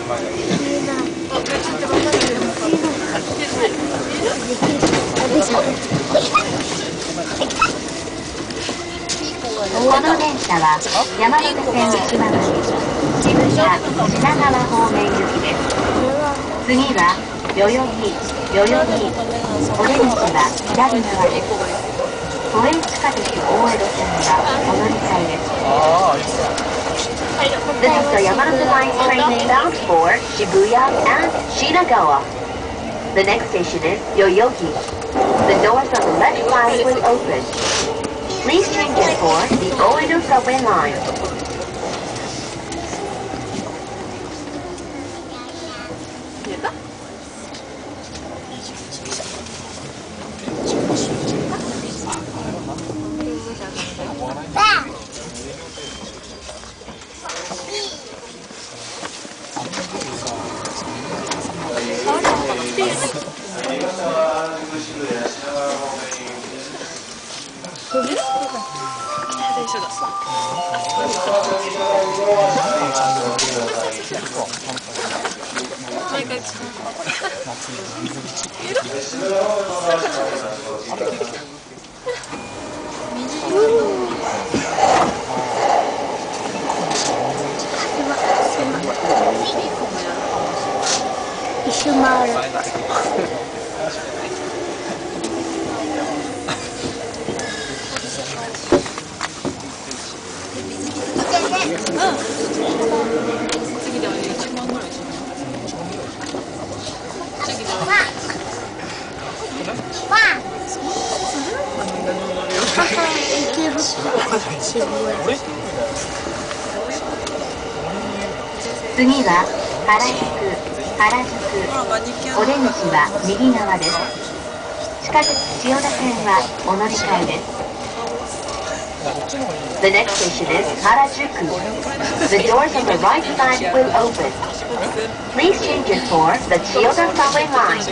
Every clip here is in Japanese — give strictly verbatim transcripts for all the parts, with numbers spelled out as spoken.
この電車は山手線内回り渋谷品川方面行きです。次は代々木、代々木、お出口は左側です。都営地下鉄大江戸線はお乗り換えです。This is the Yamanote Line train bound for Shibuya and Shinagawa. The next station is Yoyogi. The doors on the left side will open. Please change it for the Oedo subway line. 一周回る。 次であれいちまんぐらいしない。次であれ。 次は原宿、原宿、お出口は右側です。地下鉄千代田線はお乗り換えです。The next station is Harajuku. The doors on the right side will open. Please change it for the Chiyoda subway line.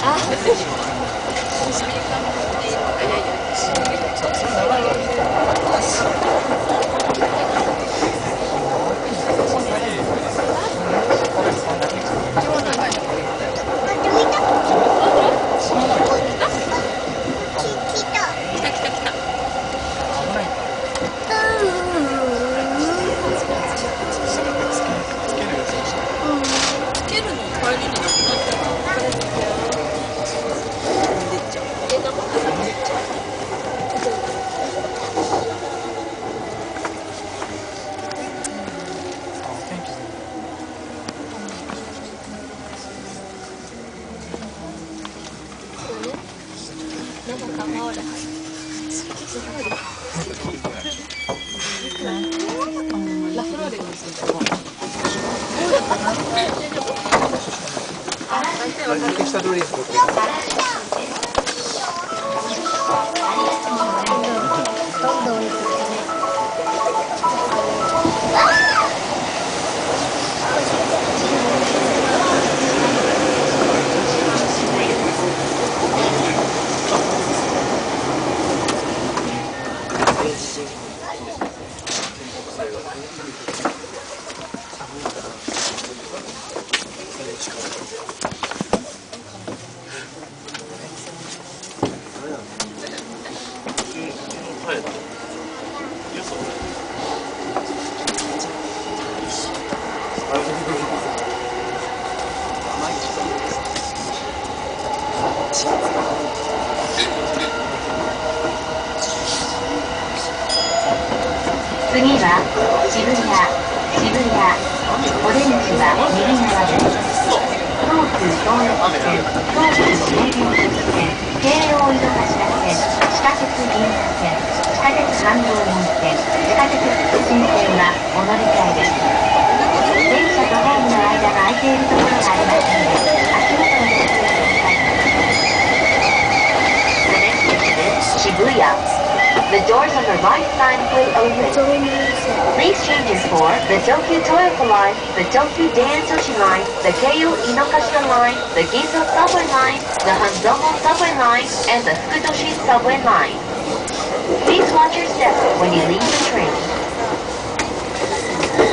次は渋谷、渋谷、お出口は右側です。東急東横線、東急名神線、京王井の頭線、地下鉄銀座線、地下鉄半蔵門線、地下鉄福神線はお乗り換えです。電車とホームの間が空いているところがありますので、足元をご注意ください。The next station is Shibuya. The doors on the right side will open. Please change it for the Tokyu Toyota Line, the Tokyu Daintoshi Line, the Keio Inokashira Line, the Ginza Subway Line, the Hanzomo Subway Line, and the Fukudoshi Subway Line. Please watch your step when you leave the train.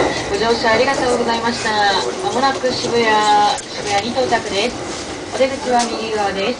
乗車ありがとうございました。まもなく渋谷、渋谷に到着です。お出口は右側です。